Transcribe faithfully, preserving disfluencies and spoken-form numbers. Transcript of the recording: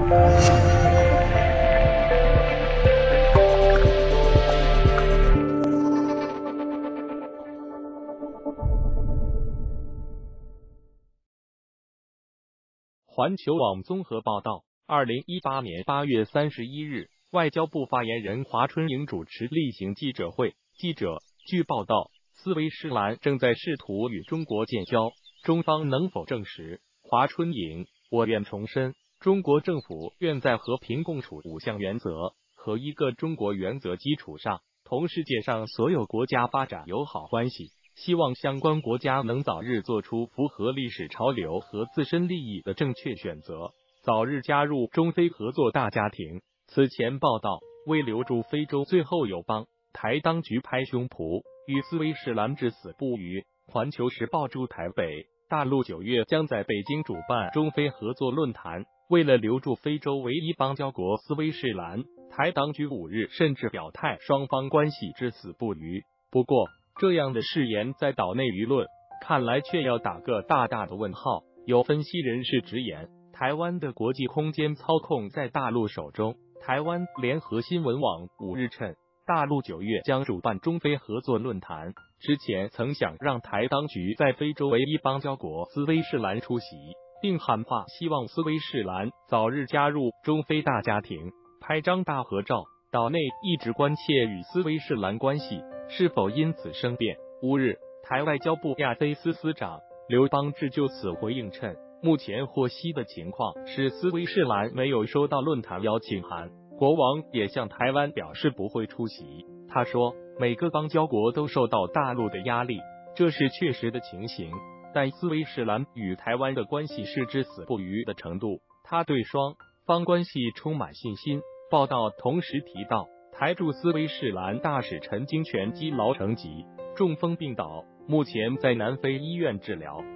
环球网综合报道，二零一八年八月三十一日，外交部发言人华春莹主持例行记者会。记者：据报道，斯威士兰正在试图与中国建交，中方能否证实？华春莹：我愿重申，中国政府愿在和平共处五项原则和一个中国原则基础上，同世界上所有国家发展友好关系。希望相关国家能早日做出符合历史潮流和自身利益的正确选择，早日加入中非合作大家庭。此前报道，为留住非洲最后友邦，台当局拍胸脯，与斯威士兰至死不渝。环球时报驻台北，大陆九月将在北京主办中非合作论坛，为了留住非洲唯一邦交国斯威士兰，台当局五日甚至表态双方关系至死不渝。不过，这样的誓言在岛内舆论看来却要打个大大的问号。有分析人士直言，台湾的国际空间操控在大陆手中。台湾联合新闻网五日称，大陆九月将主办中非合作论坛，之前曾想让台当局在非洲唯一邦交国斯威士兰出席，并喊话希望斯威士兰早日加入中非大家庭，拍张大合照。岛内一直关切与斯威士兰关系是否因此生变。五日，台外交部亚非司司长刘邦志就此回应称，目前获悉的情况是斯威士兰没有收到论坛邀请函，国王也向台湾表示不会出席。他说，每个邦交国都受到大陆的压力，这是确实的情形，但斯威士兰与台湾的关系是至死不渝的程度，他对双方关系充满信心。报道同时提到，台驻斯威士兰大使陈金泉积劳成疾，中风病倒，目前在南非医院治疗。